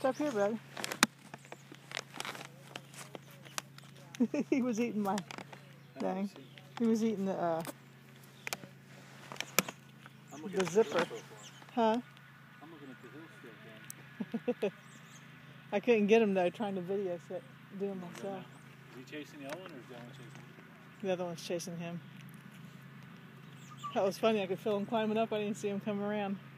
up here, brother. He was eating my thing. He was eating the zipper. Huh? I'm looking at the hill still, I couldn't get him though, trying to video set, do him myself. Is he chasing the other one or is the other one chasing him? The other one's chasing him. That was funny, I could feel him climbing up, I didn't see him come around.